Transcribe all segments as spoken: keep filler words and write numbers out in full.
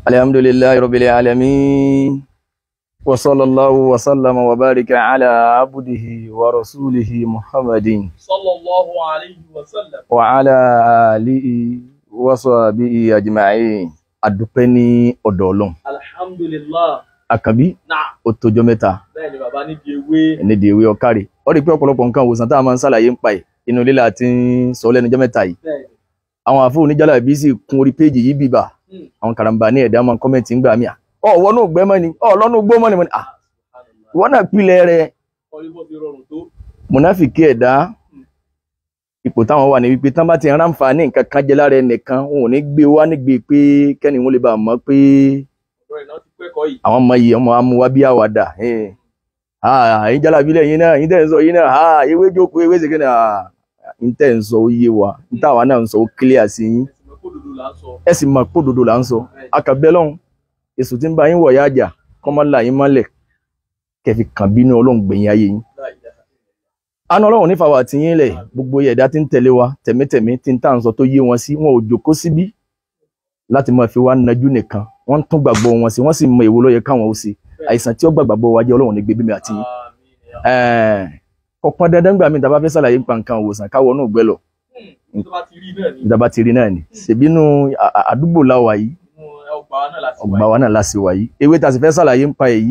Alhamdulillahi rabbil alamin. Wa sallallahu wa sallama wa barika ala abdihi wa rasulihi Muhammadin sallallahu alayhi wa sallam wa ala alihi wa sahbihi ajma'in. Adúpẹ́ ní ọ̀dọ̀ Ọlọ́run. Alhamdulillah. Àkànbí ó tójọ́ mẹ́ta. Bẹ́ẹ̀ ni bàbá ní di ewé. Ní di ewé ọ̀kàrẹ̀. Ó rí pé ọ̀pọ̀lọpọ̀ nǹkan ìwòsàn tá a máa ń ṣàlàyé ń pa ẹ̀ inú ilé la ti ń sọ lẹ́nu ọjọ́ mẹ́ta yìí. Àwọn àfọ oníjàlá bí sì kún orí péjì yìí bíbà. Àwọn karambà ní ẹ̀dá máa kọ́mẹ́ǹtì ń gbà mí à. Ọ̀ wọnú ògbẹ́ mọ́ ni, ọ̀ lọ́nú gbó mọ́ ni mo ní à. Ìwọ́n náà pilẹ̀ rẹ̀. Mùnáfìkì ẹ̀dá. Ipò táwọn wà ní wípé tán bá ti rán àǹfààní nǹkan kan jẹ lára ẹnìkan, wọn ò ní gbé wá nígbè pé kẹ́ni wọn lè bá mọ̀ pé àwọn ọmọ yìí ọmọ amúwá bí àwàdà. Ẹ̀yin jálàbí lẹ́yìn náà, ẹ̀yin tẹ́ ń sọ yìí náà, ewé jókòó ewé ṣe kí ni ẹ̀yin tẹ́ ń sọ ó yé wa, ẹ̀yin táwa náà ń sọ ó clear sí yín. Ẹ sì mọ̀ pé òdodo là ń sọ. Akàbẹ́ lọ́hùn, èso tí ń bá yín wọ̀ yá àjà, kọ́mọ́ là yín mọ́lẹ̀, kẹfì kàn bínú Ọlọ́run gbẹ̀yìn ayé yín. Àánú Ọlọ́run nífa wà tí yín lẹ̀, gbogbo ẹ̀dá tí ń tẹ̀lé wa tẹ̀mítẹ̀mí tí ń tà ń sọ tó yé wọn sí, wọn ò jókòó síbí láti máa fi wá najú nìkan, wọ́n tún gbàgbọ́ wọn sí, wọ́n sì mọ èwo ló yẹ káwọn ó ṣe. Àìsàn tí ó gbàgbọ́ wa jẹ́ Ọlọ́run ní gbé bí mi àti yín. Kọ̀pọ̀n dandan gbà mí tàbá fẹ́ sàlàyé nípa nǹkan òwòsàn káwọ́ náà gbẹ́ lọ. Ìjọba ti rí náà ni. Ṣèbínú àdúgbò la wà yìí, ọgbà wa náà la sì wà yìí. Ewé tá a sì fẹ́ sàlàyé nípa èyí,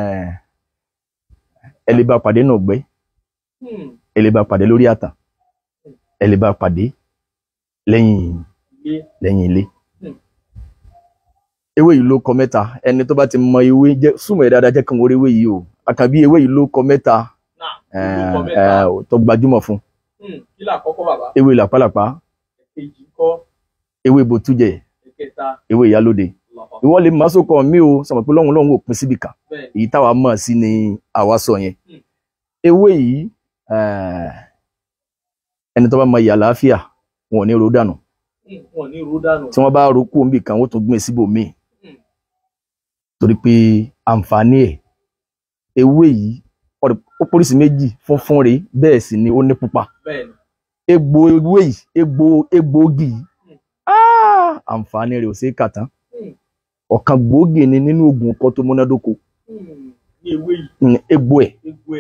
ẹ lè bá pàdé náà gbẹ́. Ẹ lè bá pàdé lórí àtàn, ẹ lè bá pàdé lẹ́yìn lẹ́yìn ilé. Ewé yìí ló kọ mẹ́ta, ẹni tó bá ti mọ ewé jẹ́ súnmọ́ ẹ̀ dáadáa jẹ́ kan orí ewé yìí o. Àkànbí ewé yìí ló kọ mẹ́ta tó gbajúmọ̀ fún. Ewé làpálàpá, ewé botuje, ewé Iyalode. Ìwọ lè máa sókọ mí o, sọmọ pé lọ́hùn lọ́hùn ò pín síbì kan. Èyí táwa mọ̀ sí ni àwa sọ yẹn. Ewé yìí ẹni tó bá mọ ìyà àlàáfíà wọn ò ní ro dànù. Tí wọ́n bá ro kú omi kan wọ́n tún gbìn síbòmíì. Torí pé àǹfààní ẹ̀, ewé yìí ó pólísì méjì, funfun rèé bẹ́ẹ̀ sì ni ó ní pupa. Egbò ewé yìí, egbò egbòogi yìí, àǹfààní rẹ̀ ò ṣeé kà tán. Ọ̀kan gbòógì ni nínú oògùn ọkọ tó múnádóko. Egbò ẹ̀.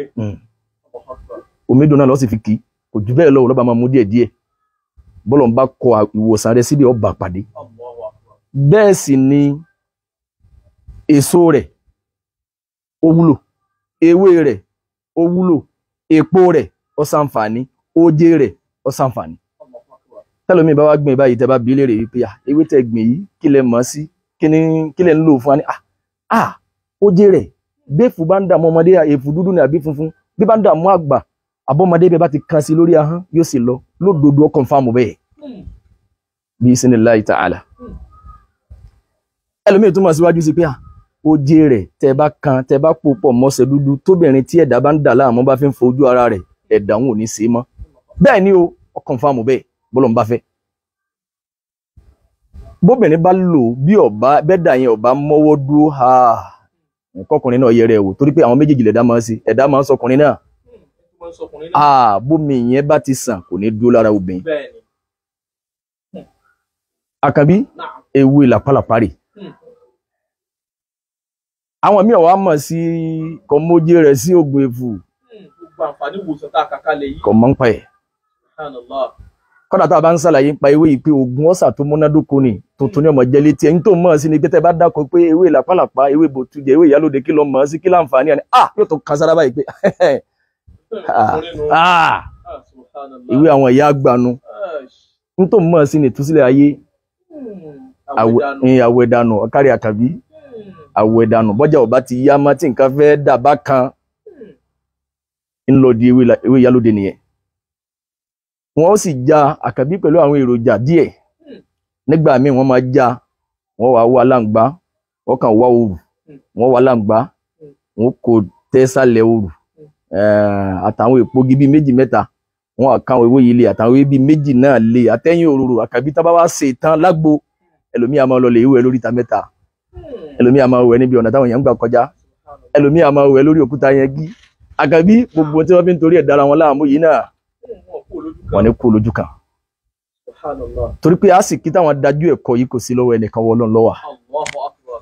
Omi dùn náà lọ sì fi kì í, kò jù bẹ́ẹ̀ lọ ò lọ́ba máa mú díẹ̀ díẹ̀. Bọ́lọ̀ ń bá kọ ìwòsàn rẹ̀ síbi ọba pàdé. Bẹ́ẹ̀ sì ni èso rẹ̀ ó wúlò, ewé rẹ̀ ó wúlò, èpo rẹ̀ ó ṣàǹfààní, oje rẹ̀ ó ṣàǹfààní. Tẹ́lómi bá wá gbìn báyìí tẹ́ bá bi léèrè wípé ewé tẹ́ gbìn yìí kí lẹ mọ̀ sí, kí ni kí lẹ ń lò fún wa ní ah oje rẹ̀ béèfù bá ń dààmú ọmọdé, èfù dúdú ni àbí funfun, bí bá ń dààmú àgbà àbọ̀mọdé bẹ́ẹ̀ bá ti kan sí lórí ahọ́n yóò sì lọ lódodo ọkàn fáàmù bẹ́ẹ̀ bí isnillahi ta'ala. Ẹlòmíì tún máa síwájú sí pé oje rẹ̀ tẹ́ bá kan tẹ́ bá pò pọ̀ mọ́sẹ̀ dúdú tóbìnrin tí ẹ̀dá bá ń dà láàmú bá fi ń fojú ara rẹ̀ ẹ̀dá òun ò ní ṣe mọ́. Bẹ́ẹ̀ ni o ọkàn fáàmù bẹ́ẹ̀ bọ́lọ̀ ń bá fẹ́. Bóbìnrin bá lò bí ọba bẹ́ẹ̀dà yẹn ọba mọ́wọ́ dúró kọkùnrin náà yẹrẹ wò torí pé àwọn méjèèjì lẹ̀dá máa ń ṣe, ẹ̀dá máa ń sọkùnrin náà. Ah, bómi yẹn bá ti sàn kò ní dúró lára obìnrin. Àkànbí ewé làpálàpá rè. Àwọn míì wá mọ̀ sí kọmójé rẹ̀ sí ògùn èfù. Kò mọ̀ ń pa ẹ̀. Kọ́dà tá a bá ń ṣàlàyé pa ewé yìí pé oògùn ọ̀sà tó múnádóko ni tuntun ní ọmọ jẹ́ létí ẹ̀yìn tó mọ̀ sí ni pé tẹ́ bá dákọ̀ pé ewé làpálàpá, ewé botuje, ewé Iyalode kí lọ mọ̀ sí kí láǹfààní ẹni ah yóò tó kan sára báyìí pé ìwé àwọn ìyá àgbànú n tó mọ̀ sí ni ìtúsílẹ̀ ayé àwẹ̀dànù ọ̀kárí Àkànbí àwẹ̀dànù bọ́jà ọba ti yá má tí nǹkan fẹ́ dàbá kan ń lọ di ewé Iyalode nìyẹn. Wọ́n ó sì já Àkànbí pẹ̀lú àwọn èròjà díẹ̀ nígbà míì wọ́n máa já wọ́n wá wá láǹgbá wọ́n kàn wá òrù wọ́n wá láǹgbá wọ́n kò tẹ́sàlẹ̀ òrù àtàwọn èpo gíbí méjì mẹ́ta wọn àkàwọn ewé yìí lé àtàwọn ewé bíi méjì náà lé àtẹ́yìn òróró Àkànbí tá bá wá ṣe tán lágbo ẹlòmíì a máa lọ lè ìwé lórí ìta mẹ́ta, ẹlòmíì a máa wẹ̀ níbi ọ̀nà táwọn èèyàn ń gbà kọjá, ẹlòmíì a máa wẹ̀ lórí òkúta yẹn gí. Àkànbí gbogbo tí wọ́n fi ń torí ẹ̀ dára wọn láàmú yìí náà wọ́n ní kú lójú kan. torí pé àsìkí táwọn dájú ẹ̀kọ́ yìí kò sí lọ́wọ́ ẹnìkan wọ Ọlọ́run ló wà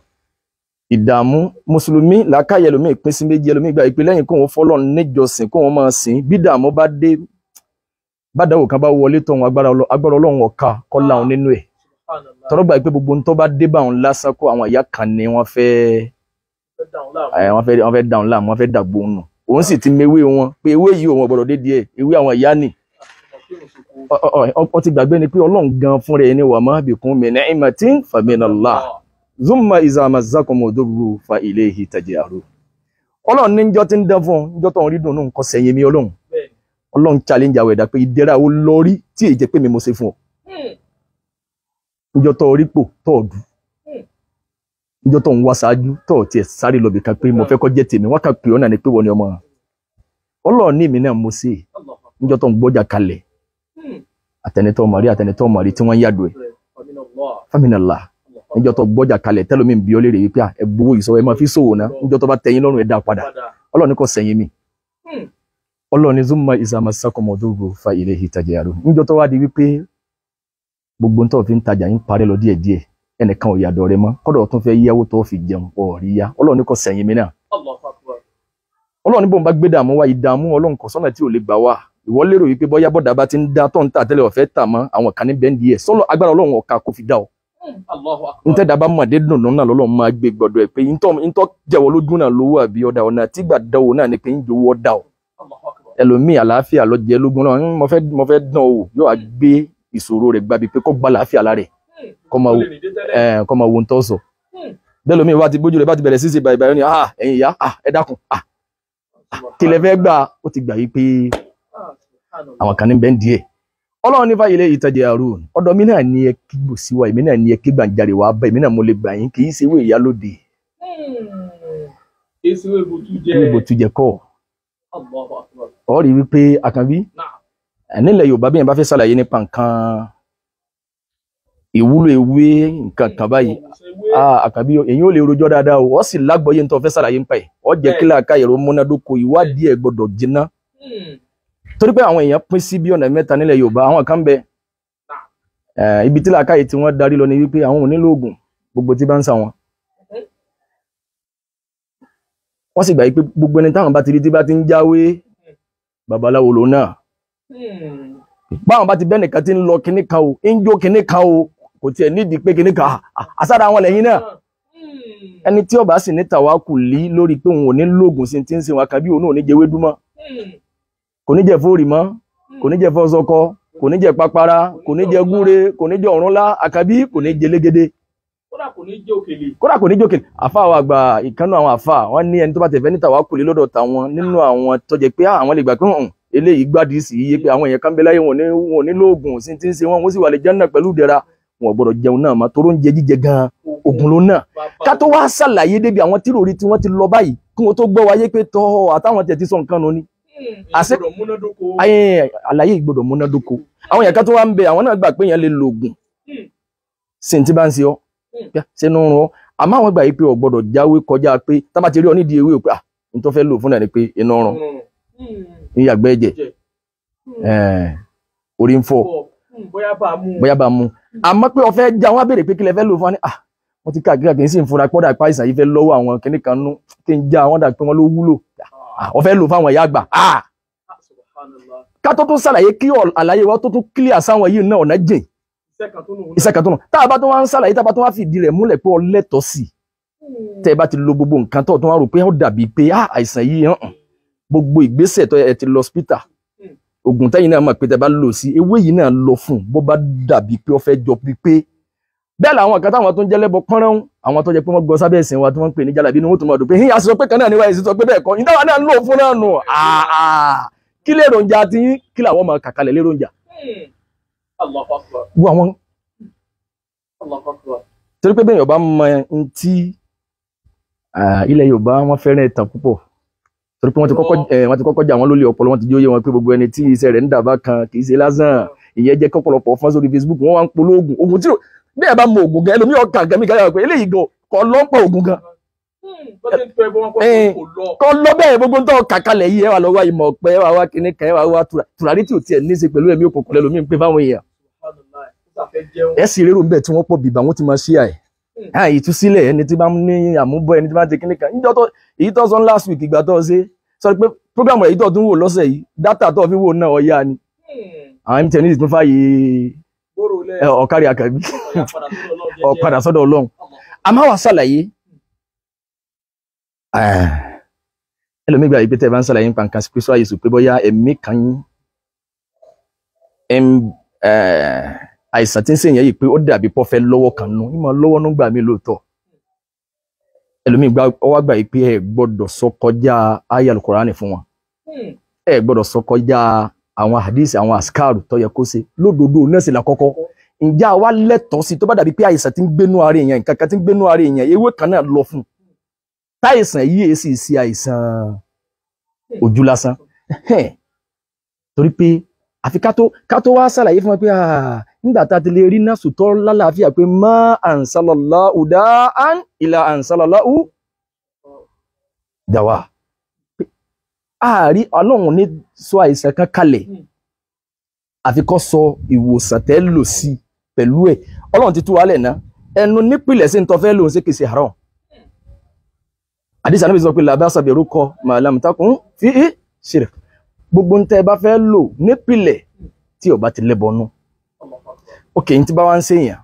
ìdààmú mùsùlùmí làákàyè ẹlòmíì pín sí méjì ẹlòmíì gbà pé lẹ́yìn kóun fọ́lọ́run níjọsìn kóun máa sìn bí ìdààmú bá dé bádàwò kan bá wọlé tọ̀hún agbára Ọlọ́run ọ̀ka kọ́ láwọn nínú ẹ̀ tọ́rọ gbà pé gbogbo tó bá dé bá wọn lásán kó àwọn ìyá kan ní wọ́n fẹ́ wọ́n fẹ́ wọ́n fẹ́ dáhùn láàmú wọ́n fẹ́ dàgbò nù òun sì ti mewé wọn pé ewé yìí òun ọ̀gbọ̀dọ̀ dé díẹ̀ ewé àwọn ìyá nì ọ ti gbàgbé ni pé Ọlọ́run gan fún rẹ̀ ní wa ma bikum min ni'matin fa minallah zumma iza mazzakum durru fa ilayhi taj'arun Ọlọ́run ní njọ́ tí ń dán fún njọ́ tó ń rí dùn nù nǹkan sẹ́yìn mi Ọlọ́run Ọlọ́run challenge àwẹ̀ dà pé ìdẹ́ra ó lórí tí èyí jẹ́ pé mi mo ṣe fún ọ njọ́ tó orí pò tó ọdún njọ́ tó ń wá ṣáájú tó tiẹ̀ sáré lọ bìkan pé mo fẹ́ kó jẹ́ tèmi wọ́n kà pé ọ̀nà ni pé wọ́n ni ọmọ Ọlọ́run ní mi náà mo ṣe njọ́ tó ń gbọ́jà kalẹ̀ àtẹnitọ́ mọ̀rí àtẹnitọ́ mọ̀rí tí wọ́n yàdù ẹ̀ faminallah njọ́ tó gbọ́jà kalẹ̀ tẹ́lómi bí ó lè rè wípé ẹ gbowó ìsọwọ́ ẹ máa fi ṣòwò ná njọ́ tó bá tẹ̀yìn lọ́rùn ẹ dá padà Ọlọ́run ní kò sẹ́yìn mi Ọlọ́run ní zumma iza massakum durru fa ilayhi taj'arun njọ́ tó wá di wípé gbogbo tó fi ń tajà yín parẹ́ lọ díẹ̀díẹ̀ ẹnìkan ò yàdọ̀ rẹ mọ́ kọ́dọ̀ tún fẹ́ yáwó tó fi jẹun ọ̀rí yá Ọlọ́run ní kò sẹ́yìn mi náà Ọlọ́run ní bóun bá gbé dààmú wá ìdààmú Ọlọ́run kò sọ́nà tí ò lè gbà wá ìwọ lérò wípé bọ́yá bọ́dà bá ti ń dá tó ń tà tẹ́lẹ̀ ọ̀fẹ́ tà mọ́ àwọn kan ní bẹ́ẹ̀ díẹ̀ sọ́lọ́ agbára Ọlọ́run ọ̀ka kò fi dá ọ ntẹ́ dàbá mọ̀dé dùnú náà lọ́lọ́run máa gbé gbọ́dọ̀ ẹ̀ pé ntọ́ jẹ́wọ́ lójú náà lówó àbí ọ̀dà ọ̀nà tí gbà dáwọ́ náà ni pé ń jowó ọ̀dà ọ ẹlòmíì àlàáfíà lọ jẹ lógún náà mo fẹ́ mo fẹ́ dán o yóò wá gbé ìṣòro rẹ̀ gbàbí pé kó gba àlàáfíà lára rẹ̀ kó máa wo ẹ̀ kó máa wo ń tọ́ sọ bẹ́ẹ̀ lómi wá ti bójú rẹ̀ bá ti bẹ̀rẹ̀ sí ṣe báyìí báyìí ni ah ẹ̀yin ìyá ah ẹ dákun ah kí lẹ fẹ́ gbà ó ti gbà yí pé àwọn kan ní bẹ́ẹ̀ díẹ̀ Ọlọ́run ní fàyè lè ìtajà àrùn ọ̀dọ̀ mi náà ní ẹ kígbò sí wa èmi náà ní ẹ kígbà ń jáde wá bá èmi náà mo lè gbà yín kì í ṣe ewé Ìyálóde ewé botuje kọ́ ọ rí wípé àkànbí nílẹ̀ Yorùbá bí yẹn bá fẹ́ ṣàlàyé nípa nǹkan ìwúlò ewé nǹkan kan báyìí àkànbí èyí ò lè rojọ́ dáadáa o ọ sì lágbọ́yé ní tó fẹ́ ṣàlàyé nípa ẹ̀ ọ jẹ́ kí làákà ẹ̀rọ múnádóko ìwádìí ẹ̀ gbọ́dọ̀ jiná torí pé àwọn èèyàn pín sí bí ọ̀nà mẹ́ta nílẹ̀ Yorùbá àwọn kan bẹ ibi tí làákà yìí tí wọ́n darí lọ ni wípé àwọn ò nílò oògùn gbogbo tí bá ń sà wọn wọ́n sì gbà pé gbogbo ẹni táwọn bá ti rí tí bá ti ń jáwé babaláwo lòun náà báwọn bá ti bẹ́ẹ̀ nìkan ti ń lọ kinní kan o ń jó kinní kan o kò tiẹ̀ nídìí pé kinní kan àsára àwọn lẹ́yìn náà ẹni tí ó bá sì ní tàwákùlí lórí pé òun ò ní lóògùn sí ti ń sin wọn kan bí òun ò ní jẹ ewédú mọ́ kò ní jẹ fóòrì mọ́ kò ní jẹ fọ́sọkọ kò ní jẹ papara kò ní jẹ gúre kò ní jẹ ọ̀rúnlá àkàbí kò ní jẹ légédé kódà kò ní jẹ òkèlè kódà kò ní jẹ òkèlè àfa àwọn àgbà ìkànnì àwọn àfa wọn ní ẹni tó bá tẹ̀fẹ́ ní tàwákùlí lọ́dọ̀ tàwọn nínú àwọn tó jẹ pé àwọn lè gbà pé hàn eléyìí gbádìí sí iye pé àwọn èèyàn kan bẹ láyé wọn ní wọn ní lóògùn sí ti ń ṣe wọn wọn sì wà lè jẹun pẹ̀lú ìdẹ̀ra wọn ò gbọ́dọ̀ jẹun náà mọ́ toró ń jẹ jíjẹ gan ogun ló náà ká tó wá ṣàlàyé débi àwọn tí ròrí tí wọ́n ti lọ báyìí kí wọ́n tó gbọ́ wáyé pé tọ́ àtàwọn tẹ̀ ti sọ nǹkan nù ni àlàyé ìgbọ́dọ̀ múnádóko àwọn èèyàn kan tó wá ń bẹ àwọn náà gbà pé èèyàn lè lo oògùn sí ti bá ń ṣe ọ sínú rún ọ àmọ́ àwọn gbà yìí pé ò gbọ́dọ̀ jáwé kọjá pé tá bá ti rí ọ nídìí ewé pé ah n tó fẹ́ lò fún náà ni pé iná rún ìyàgbẹ́ ẹ̀jẹ̀ orí ń fọ́ bóyá bá mú àmọ́ pé ó fẹ́ já wọn béèrè pé kí lẹ fẹ́ lò fún wa ní ah wọ́n ti káàkiri kì í sì ń fura pọ́dà pa ìsàn yìí fẹ́ lọ́wọ́ àwọn kìnnì kan nú kí n já àwọn dà pé wọ́n ló wúlò ó fẹ́ lò fáwọn ìyá àgbà ah ká tó tún ṣàlàyé kí àlàyé wa tó tún kílíà sáwọn yìí náà ọ̀nà jìn iṣẹ́ kan tó nù tá a bá tún wá ń ṣàlàyé tá a bá tún wá fìdí rẹ̀ múlẹ̀ pé ọ lẹ́tọ̀ọ́ sí tẹ́ ẹ bá ti lo gbogbo nǹkan tó tún wá rò pé ó dàbí pé ah àìsàn yìí hàn gbogbo ìgbésẹ̀ tó ẹ ti lọ hospital oògùn tẹ́yìn náà mọ̀ pé tẹ́ bá lò sí ewé yìí náà lọ fún bó bá dàbí pé ó fẹ́ jọ pípé bẹ́ẹ̀ làwọn kan táwọn tó ń jẹ́lẹ́bọ pọ́nrán àwọn tó jẹ́ pé wọ́n gbọ́ sábẹ́ ẹ̀sìn wa tí wọ́n ń pè ní jálàbí ni wọ́n tún máa dùn pé híyà sọ pé kan náà níwáyé sí sọ pé bẹ́ẹ̀ kọ́ ìdáwà náà ń lò fún náà nù kí lèròjà tí kí làwọn máa kàkalẹ̀ lèròjà wo àwọn torí pé bẹ́ẹ̀ Yorùbá mọ ohun tí ilẹ̀ Yorùbá wọ́n fẹ́ràn ẹ̀tàn púpọ̀ torí pé wọ́n ti kọ́kọ́ wọ́n ti kọ́kọ́ jà wọ́n lólè ọpọlọ wọ́n ti jóyè wọn pé gbogbo ẹni tí iṣẹ́ rẹ̀ ń dàbá kan kì í ṣe lásán ìyẹn jẹ́ kọ́pọ̀lọpọ̀ fọ́n sórí Facebook wọ́n wá ń polóògùn oògùn tí bí ẹ bá mọ oògùn gan ẹlòmíì ọkàn gan mi gan yàrá pé eléyìí gan kọ́ lọ́pọ̀ oògùn gan kọ́ lọ bẹ́ẹ̀ gbogbo ń tọ́ kàkalẹ̀ yìí ẹ wà lọ́wọ́ ìmọ̀ ọ̀pẹ ẹ wà wá kíní kan ẹ wà wá tùràrí tí ò tiẹ̀ ní í ṣe pẹ̀lú ẹ̀mí òkùnkùn lẹ́lòmíì ń pè fáwọn èèyàn ẹ sì rérò ń bẹ̀ tí wọ́n pọ̀ bìbà wọ́n ti máa ṣí àì ah ìtúsílẹ̀ ẹni tí bá ń ní àmúbọ̀ ẹni tí bá ń ṣe kíní kan níjọ́ tó èyí tó sọ last week ìgbà tó ṣe sọ pé program rẹ̀ èyí tó tún wò lọ́sẹ̀ yìí data tó fi wò náà ọ̀yá ni àwọn M T N tún fàyè ọ̀kárí àkàbí ọ̀padà sọ́dọ̀ Ọlọ́run a máa wà ṣàlàyé ẹlòmíì gbà ìpè tẹ́ bá ń ṣàlàyé nípa nǹkan pé sọ́yà Jésù pé bóyá ẹ̀mí kan àìsàn tí ń sèyàn yìí pé ó dàbí pọ́ fẹ́ lọ́wọ́ kan nù ìmọ̀ lọ́wọ́ nù gbà mí lóòótọ́ ẹlòmíì gbà ọwọ́ gbà yìí pé ẹ gbọ́dọ̀ sọ kọjá ayé Al-Kùránì fún wọn ẹ gbọ́dọ̀ sọ kọjá àwọn hadith àwọn àsìkáàrù tó yẹ kó ṣe lódodo náà sì la kọ́kọ́ ǹjẹ́ àwa lẹ́tọ̀ọ́ sí tó bá dàbí pé àìsàn tí ń gbénú ara èèyàn nǹkan kan tí ń gbénú ara èèyàn ewé kan náà lọ fún táìsàn yìí èsì sí àìsàn ojú lásán torí pé àfi ká tó ká tó wá ṣàlàyé fún wọn pé nígbà tá a ti lè rí náà sùtọ́ lálàáfíà pé má ansalallahu da'an ila ansalallahu dawa ààrí Ọlọ́run ní sọ àìsàn kan kalẹ̀ àfi kó sọ ìwòsàn tẹ́ lò sí pẹ̀lú ẹ̀ Ọlọ́run ti tú wálẹ̀ náà ẹnu nípìnlẹ̀ sí ń tọ́ fẹ́ lòun sí kìí ṣe haram àdìsá níbi sọ pé làbá sàbẹ̀rù kọ màálàm takùn fi í ṣirk gbogbo ń tẹ́ bá fẹ́ lò nípìnlẹ̀ tí ó bá ti lẹ́bọnú ok ní ti bá wá ń ṣèyàn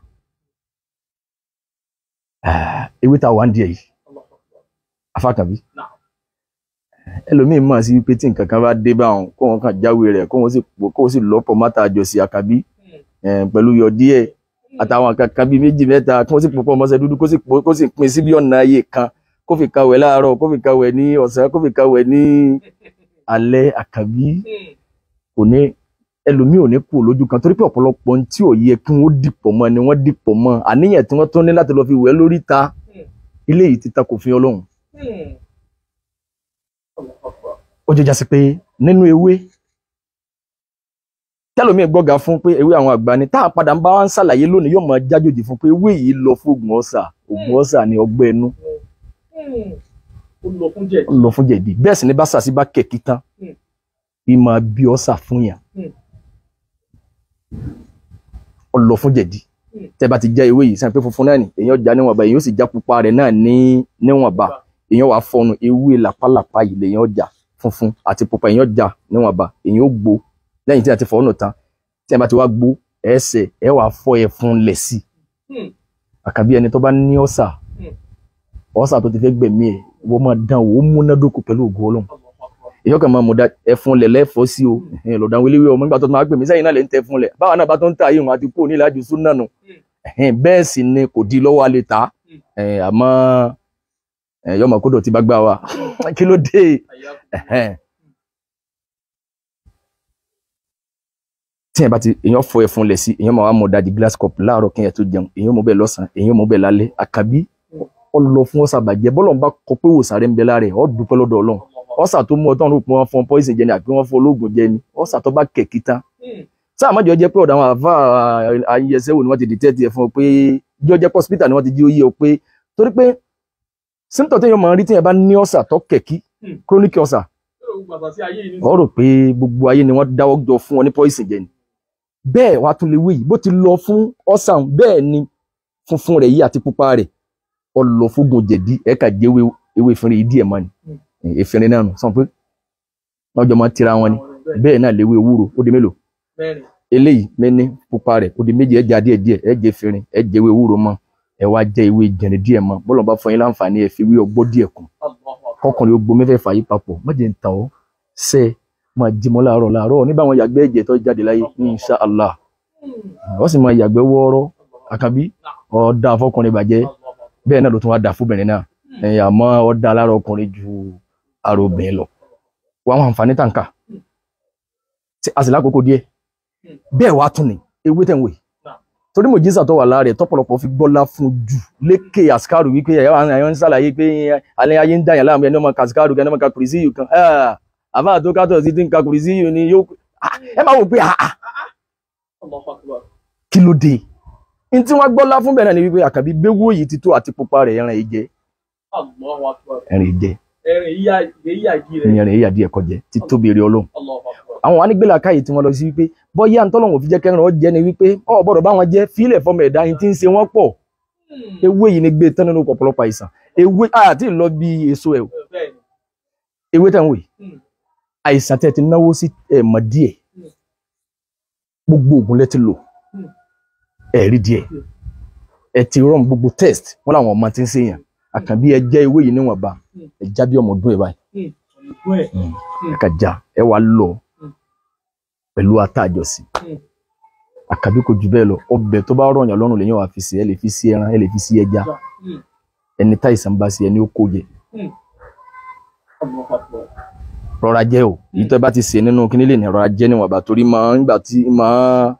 ewé ta wà ń díẹ̀ yìí afákànbí ẹlòmíín mọ̀ sí wípé tí nǹkan kan bá dé bá wọn kó wọn kàn jáwé rẹ̀ kó wọn sì kó wọn sì lọ́pọ̀ mátà àjọsí àkàbí pẹ̀lú yọ díẹ̀ àtàwọn kankan bíi méjì mẹ́ta kó wọn sì pọ̀pọ̀ ọmọọṣẹ́ dúdú kó sì pín sí bí ọ̀nà ayé kan kó fi kawẹ̀ láàárọ̀ kó fi kawẹ̀ ní ọ̀sán kó fi kawẹ̀ ní alẹ́ àkàbí kò ní ẹlòmíín ò ní kú lójú kan torí pé ọ̀pọ̀lọpọ̀ ohun tí ò yẹ kí wọ́n dìpọ̀ mọ́ ni wọ́n dìpọ̀ mọ́ àníyàn tí wọ́n tún ní láti lọ fi wẹ̀ lórí ta ilé yìí ti ta kò fi Ọlọ́run ó jẹ́ jásí pé nínú ewé tẹ́lòmíì gbọ́gà fún pé ewé àwọn àgbà ni tá a padà ń bá wá ń ṣàlàyé lónìí yóò máa jájòjì fún pé ewé yìí lọ fún oògùn ọ̀sà oògùn ọ̀sà ni ọgbẹ́ ẹnu ó lọ fún jẹ̀dí bẹ́ẹ̀ sì ni bá sàsí bá kẹ̀kí tán bí máa bí ọ̀sà fún yàn ó lọ fún jẹ̀dí tẹ́ bá ti já ewé yìí sàn pé funfun náà ni èèyàn já níwọ̀nba èèyàn ó sì já pupa rẹ̀ náà ní níwọ̀nba èèyàn wàá fọnu ewé làpálàpá yìí lèèyàn já funfun àti pupa èèyàn já níwọ̀nba èèyàn ó gbó lẹ́yìn tí a ti fọ ọ̀nà tán tí a bá ti wá gbó ẹsẹ̀ ẹ wàá fọ ẹfun lẹ̀ sí àkàbí ẹni tó bá ní ọ̀sà ọ̀sà tó ti fẹ́ gbẹ̀mí ẹ̀ wọ́n máa dán o ó múnádóko pẹ̀lú ògo Ọlọ́run èèyàn kan máa mú ẹfun lẹ̀ lẹ́fọ́ sí o lọ́dọ̀ àwọn eléwé ọmọ nígbà tó máa gbẹ̀mí sẹ́yìn náà lè ń tẹ fún lẹ̀ báwa náà bá tó ń ta yìí wọn àti kó ní ìlàjú súnà nù bẹ́ẹ̀ sì ni kò di lọ́wọ́ alẹ́ ta àmọ́ yọmọ kódò ti bá gbá wa kí ló dé tí ẹ bá ti èèyàn fọ ẹfun lẹ̀ sí èèyàn máa wá mọ dájú glass cup láàárọ̀ kí ẹ tó jẹun èèyàn mọ bẹ́ẹ̀ lọ́sàn èèyàn mọ bẹ́ẹ̀ lálẹ́ àkàbí ọlọ fún ọ̀sà bàjẹ́ bọ́lọ̀ ń bá kọ pé òòsàn rẹ̀ ń bẹ lára ẹ̀ ọ́ dúpẹ́ lọ́dọ̀ Ọlọ́run ọ̀sà tó mú ọtọ́ ọ̀run pé wọ́n fọn poison jẹ ni àbí wọ́n fọ olóògùn jẹ ni ọ̀sà tó bá kẹ̀kí tán sáà má jọ jẹ́ pé ọ̀dọ̀ àwọn àfa ayẹsẹ́wò ni wọ́n ti dìtẹ́tì ẹ̀ fún ọ pé jọ jẹ́ hospital ni wọ́n ti jí ó yé ọ pé torí pé symptom téèyàn máa ń rí téèyàn bá ní ọ̀sà tó kẹ̀kí chronic ọ̀sà ọ rò pé gbogbo ayé ni wọ́n dáwọ́ jọ fún ọ ní poison jẹ ni bẹ́ẹ̀ wàá tún lè wí yìí bó ti lọ fún ọ̀sà bẹ́ẹ̀ ni funfun rẹ̀ yìí àti pupa rẹ̀ ọ lọ fógun jẹ̀dí ẹ̀ka jẹ́ ewé ìfìnrin yìí díẹ̀ mọ́ ni ìfìnrin náà nù sọ pé wọ́n jọ máa tira wọn ni bẹ́ẹ̀ náà léwé ewúro ó di mélòó eléyìí mẹ́ni pupa rẹ̀ ó di méjì ẹ̀jẹ̀ díẹ̀ díẹ̀ ẹ̀jẹ̀ ìfìnrin ẹ̀jẹ̀ ewé ewúro mọ́ ẹ wá jẹ́ ewé jẹ̀rìn díẹ̀ mọ́ bọ́lọ̀ bá fọyín láǹfààní ẹ̀ fi wí ọgbọ́ díẹ̀ kù kọkùnrin ó gbó mẹ́fẹ̀ẹ̀fà yí papọ̀ mọ́jẹ̀ ń ta ọ́ sẹ́ máa jímọ́ láàárọ̀ láàárọ̀ nígbà wọn yàgbẹ́ ẹ̀jẹ̀ tó jáde láyé insha Allah wọ́n sì máa yàgbẹ́ wọ́ọ́rọ́ àkàbí ọ̀dà fọkùnrin bàjẹ́ bẹ́ẹ̀ náà ló tún wá dà fúnbìnrin náà ẹ̀yà mọ́ ọ̀dà lára ọkùnrin ju ara obìnrin lọ wọ́n àwọn àǹfààní tàǹkà a sì lákòókò díẹ̀ bẹ́ẹ̀ wá tún ni ewé tẹ̀ ń wè torí mòjísà tó wà lára ẹ̀ tọ́pọ̀lọpọ̀ fi gbọ́lá fún jù lékè àsìkárù wípé ẹ̀yà àwọn ń ṣàlàyé pé alẹ́ ayé ń dàyàn láàmú ẹni ọmọ kàsìkárù ẹni ọmọ kàkùrìsí yìí kan àbá àtó kátó sí ti ń kàkùrìsí yìí ni yóò ẹ máa wò pé kí ló dé n tí wọ́n gbọ́lá fún bẹ̀rẹ̀ ni wípé àkàbí gbéwó yìí ti tó àti pupa rẹ̀ ẹran ìjẹ ẹran ìjẹ ẹran ìyá díẹ̀ kọjẹ ti tóbi èrè Ọlọ́run àwọn anígbèlà káyè tí wọ́n lọ sí wípé bọ́yá ntọ́lọ́wọ̀n fi jẹ́ kẹrin ọ jẹ́ ni wípé ọ gbọ́dọ̀ bá wọn jẹ́ fílẹ̀ fọmọ ẹ̀dá yìí tí ń ṣe wọ́n pọ̀ ewé yìí ni gbé tán nínú ọ̀pọ̀lọpọ̀ àìsàn ewé àti lọ bí èso ẹ̀ ewé tẹ̀ ń wò yìí àìsàn tẹ̀ ti náwó sí ẹ̀ mọ̀ díẹ̀ gbogbo oògùn lẹ ti lò ẹ̀ rí díẹ̀ ẹ̀ ti rán gbogbo test wọ́n làwọn ọmọ ti ń ṣe yàn àkànbí ẹ jẹ́ ewé yìí níwọ̀nba ẹ já bí ọmọ ọdún ẹ báyìí ẹ kà já ẹ wá lọ pẹ̀lú atájọsí àkàbí kò jù bẹ́ẹ̀ lọ ọbẹ̀ tó bá rọ̀yàn lọ́rùn lèyàn wà fi sí ẹ lè fi sí ẹran ẹ lè fi sí ẹja ẹni táìsàn bá sí ẹni ó kó jẹ rọra jẹ o yìí tó bá ti sè nínú kíní lè ní rọra jẹ níwọ̀nba torí máa ń gbà tí máa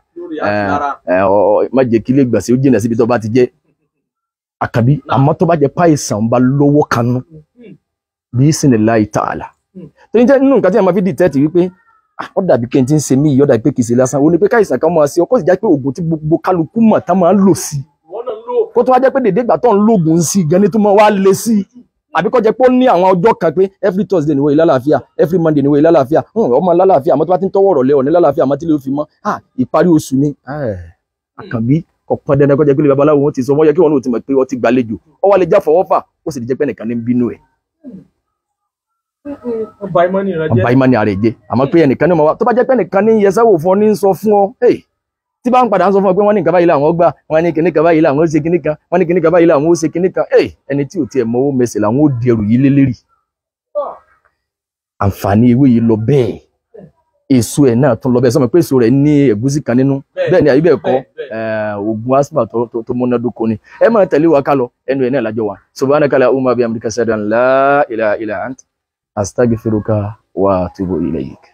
má jẹ́ kí lè gbàsí ó jìnà síbi tó bá ti jẹ àkàbí àmọ́ tó bá jẹ páìsàn bá lówó kanú bí sinilayi ta'ala torí jẹ́ nínú nǹkan tí a máa fi dìtẹ́tì wípé ó dàbí kí n ti ń ṣe mí yìí ó dàbí pé kì í ṣe lásán ó ní pé káìsàn kan máa ṣe ọkọ sì já pé oògùn tí gbogbo kálukú mọ̀ tá máa ń lò sí kó tó wá jẹ́ pé dèdè ìgbà tó ń lògùn sí gan ni tó máa wá lé sí àbí kó jẹ́ pé ó ní àwọn ọjọ́ kan pé every Thursday níwọ̀ ìlàlàáfíà every Monday níwọ̀ ìlàlàáfíà ọmọ ìlàlàáfíà àmọ́ tó bá ti ń tọwọ́ rọ̀lẹ́ ọ̀ ní ìlàlàáfíà àmọ́ tí lè fi mọ́ ìparí oṣù ni àkànbí kọ̀ọ̀kan dandan kó jẹ́ pé lè babaláwo wọn ti sọ wọ́n yẹ kí wọn ò ti mọ̀ pé ó ti gbàlejò ó wá lè já fọwọ́ fà ó sì lè jẹ́ pé nìkan ní bínú ẹ̀ ọba ìmọ̀ ààrẹ jẹ́ àmọ́ pé ẹnìkan ní ọmọ wa tó bá jẹ́ pé ẹnìkan ní yẹsẹ́wò fún ọ ní sọ fún ọ tí bá ń padà ń sọ fún ọ pé wọ́n ní nǹkan báyìí làwọn gbà wọ́n ní kíní kan báyìí làwọn ó ṣe kíní kan wọ́n ní kíní kan báyìí làwọn ó ṣe kíní kan ẹni tí ò tiẹ̀ mọ owó mẹsẹ̀ làwọn ó di ẹrù yìí lélẹ́rì àǹfààní ewé yìí lọ bẹ́ẹ̀ èso ẹ̀ náà tún lọ bẹ́ẹ̀ sọmọ pé èso rẹ̀ ní ẹ̀gúsí kan nínú bẹ́ẹ̀ ni àyè bẹ́ẹ̀ kọ́ oògùn asthma tó múnádóko ni ẹ máa tẹ̀lé wa ká lọ ẹnu ẹ̀ náà lájọ wa subhanaka allahumma bihamdika ashhadu an la ilaha illa anta astaghfiruka wa atubu ilayk.